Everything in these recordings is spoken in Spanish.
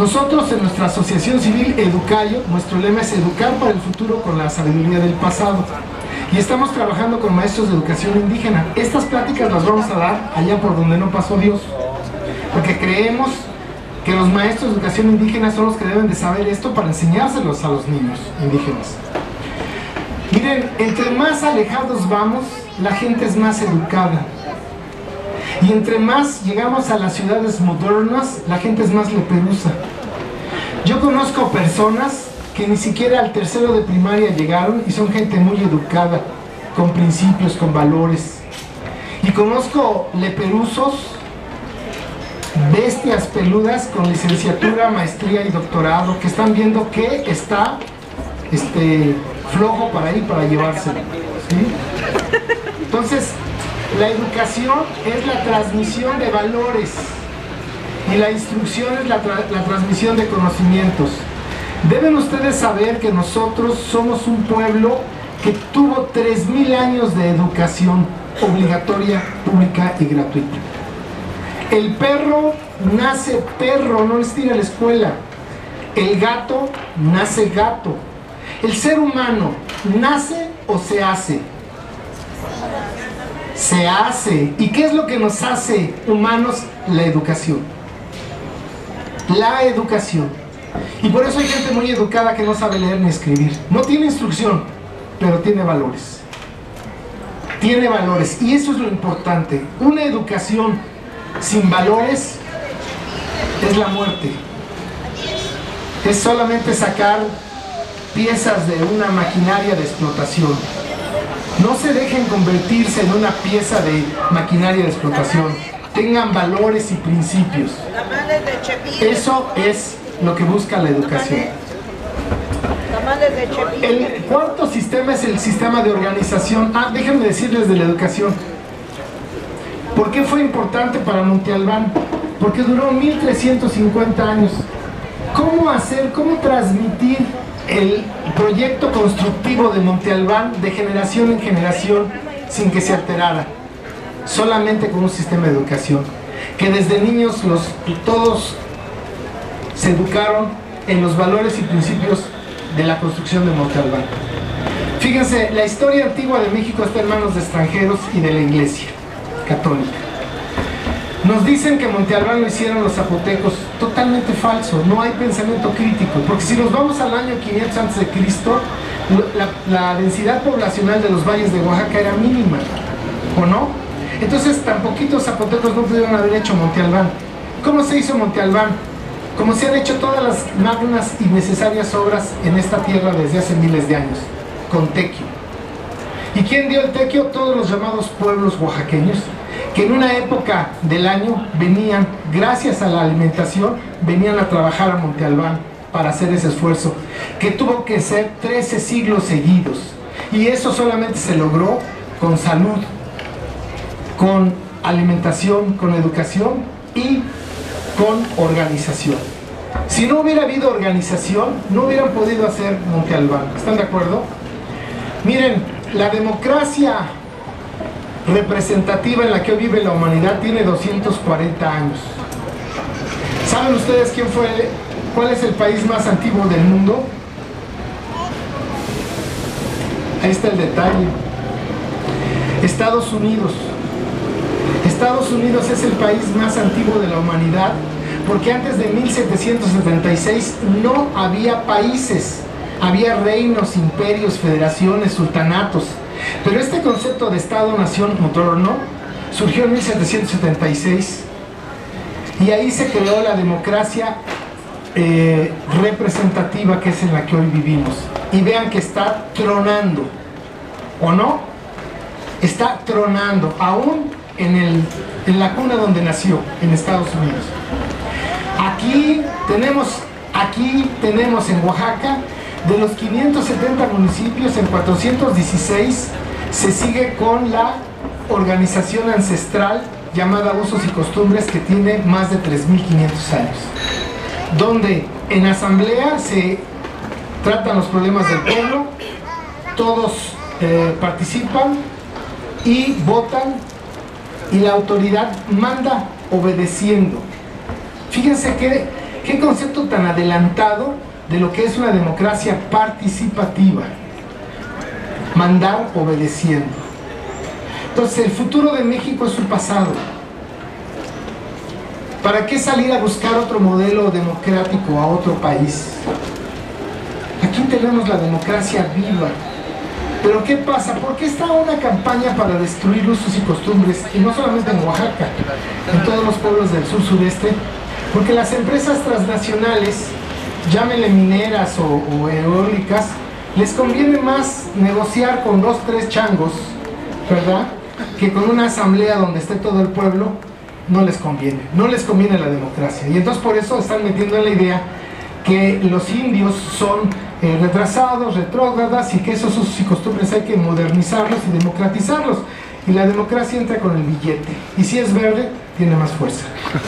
Nosotros en nuestra asociación civil Educayo, nuestro lema es educar para el futuro con la sabiduría del pasado. Y estamos trabajando con maestros de educación indígena. Estas pláticas las vamos a dar allá por donde no pasó Dios, porque creemos que los maestros de educación indígena son los que deben de saber esto para enseñárselos a los niños indígenas. Miren, entre más alejados vamos, la gente es más educada. Y entre más llegamos a las ciudades modernas, la gente es más leperosa. Yo conozco personas que ni siquiera al tercero de primaria llegaron y son gente muy educada, con principios, con valores. Y conozco leperusos, bestias peludas con licenciatura, maestría y doctorado, que están viendo que está flojo para ir, para llevárselo, ¿sí? Entonces, la educación es la transmisión de valores y la instrucción es la transmisión de conocimientos. Deben ustedes saber que nosotros somos un pueblo que tuvo 3000 años de educación obligatoria, pública y gratuita. El perro nace perro, no necesita ir a la escuela. El gato nace gato. El ser humano nace o se hace. Se hace. ¿Y qué es lo que nos hace humanos? La educación. La educación. Y por eso hay gente muy educada que no sabe leer ni escribir. No tiene instrucción, pero tiene valores. Tiene valores. Y eso es lo importante. Una educación sin valores es la muerte. Es solamente sacar piezas de una maquinaria de explotación. No se dejen convertirse en una pieza de maquinaria de explotación. Tengan valores y principios. Eso es lo que busca la educación. El cuarto sistema es el sistema de organización. Déjenme decirles de la educación. ¿Por qué fue importante para Monte Albán? Porque duró 1350 años. ¿Cómo transmitir el proyecto constructivo de Monte Albán de generación en generación sin que se alterara? Solamente con un sistema de educación. Que desde niños todos se educaron en los valores y principios de la construcción de Monte Albán. Fíjense, la historia antigua de México está en manos de extranjeros y de la Iglesia católica. Nos dicen que Monte Albán lo hicieron los zapotecos. Totalmente falso, no hay pensamiento crítico, porque si nos vamos al año 500 a.C., la densidad poblacional de los valles de Oaxaca era mínima, ¿o no? Entonces tan poquitos zapotecos no pudieron haber hecho Monte Albán. ¿Cómo se hizo Monte Albán? Como se han hecho todas las magnas y necesarias obras en esta tierra desde hace miles de años, con tequio. ¿Y quién dio el tequio? Todos los llamados pueblos oaxaqueños, que en una época del año venían, gracias a la alimentación, venían a trabajar a Monte Albán para hacer ese esfuerzo, que tuvo que ser 13 siglos seguidos. Y eso solamente se logró con salud, con alimentación, con educación y con organización. Si no hubiera habido organización, no hubieran podido hacer Monte Albán. ¿Están de acuerdo? Miren, la democracia representativa en la que hoy vive la humanidad tiene 240 años. ¿Saben ustedes cuál es el país más antiguo del mundo? Ahí está el detalle. Estados Unidos. Estados Unidos es el país más antiguo de la humanidad, porque antes de 1776 no había países, había reinos, imperios, federaciones, sultanatos. Pero este concepto de Estado-Nación moderno surgió en 1776 y ahí se creó la democracia representativa, que es en la que hoy vivimos. Y vean que está tronando, ¿o no? Está tronando, aún en la cuna donde nació, en Estados Unidos. Aquí tenemos en Oaxaca, de los 570 municipios, en 416 se sigue con la organización ancestral llamada Usos y Costumbres, que tiene más de 3500 años, donde en asamblea se tratan los problemas del pueblo, todos participan y votan, y la autoridad manda obedeciendo. Fíjense que Qué concepto tan adelantado de lo que es una democracia participativa. Mandar obedeciendo. Entonces, el futuro de México es su pasado. ¿Para qué salir a buscar otro modelo democrático a otro país? Aquí tenemos la democracia viva. Pero ¿qué pasa? ¿Por qué está una campaña para destruir usos y costumbres? Y no solamente en Oaxaca, en todos los pueblos del sur-sureste. Porque las empresas transnacionales, llámenle mineras o eólicas, les conviene más negociar con 2, 3 changos, ¿verdad?, que con una asamblea donde esté todo el pueblo. No les conviene la democracia. Y entonces por eso están metiendo en la idea que los indios son retrasados, retrógradas, y que esos usos y costumbres hay que modernizarlos y democratizarlos. Y la democracia entra con el billete. Y si es verde, tiene más fuerza.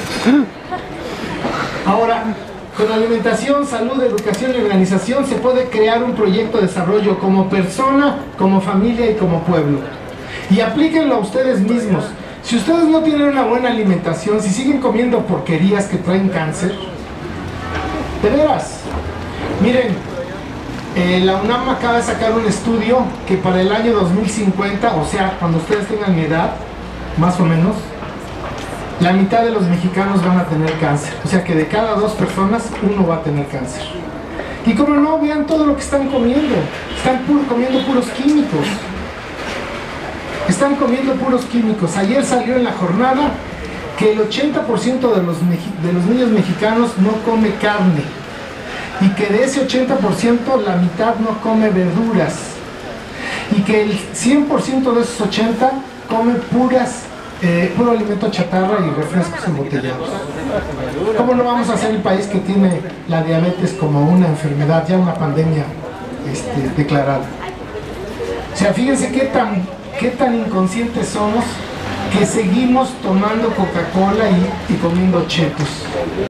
Ahora, con alimentación, salud, educación y organización se puede crear un proyecto de desarrollo como persona, como familia y como pueblo. Y aplíquenlo a ustedes mismos. Si ustedes no tienen una buena alimentación, si siguen comiendo porquerías que traen cáncer, de veras, miren, la UNAM acaba de sacar un estudio que para el año 2050, o sea, cuando ustedes tengan mi edad, más o menos, la mitad de los mexicanos van a tener cáncer. O sea que de cada 2 personas, 1 va a tener cáncer. Y como no, vean todo lo que están comiendo. Están comiendo puros químicos. Están comiendo puros químicos. Ayer salió en la jornada que el 80% de los niños mexicanos no come carne. Y que de ese 80% la mitad no come verduras. Y que el 100% de esos 80 come puro alimento chatarra y refrescos embotellados. ¿Cómo no vamos a ser el país que tiene la diabetes como una enfermedad, ya una pandemia declarada? O sea, fíjense qué tan inconscientes somos que seguimos tomando Coca-Cola y comiendo chetos.